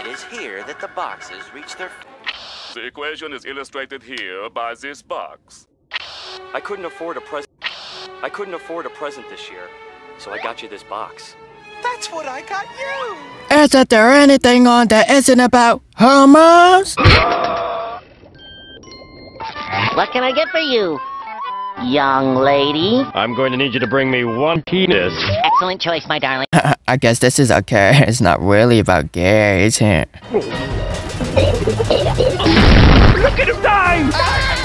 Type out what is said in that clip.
is here that the boxes reach their... The equation is illustrated here by this box. I couldn't afford a present this year, so I got you this box. That's what I got you! Isn't there anything on that isn't about homos? What can I get for you, young lady? I'm going to need you to bring me one penis. Excellent choice, my darling. I guess this is okay. It's not really about gays, huh? Look at him dying!